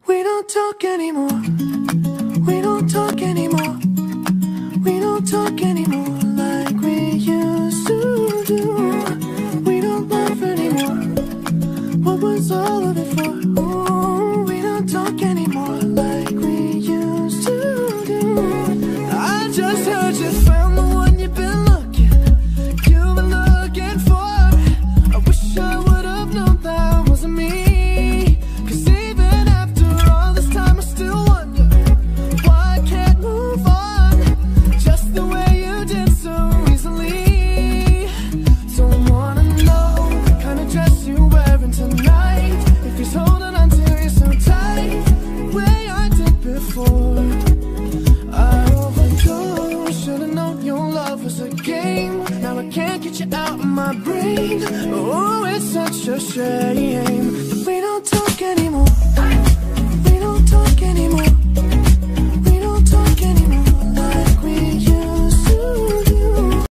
We don't talk anymore. We don't talk anymore. We don't talk anymore like we used to do. We don't laugh anymore. What was all of it?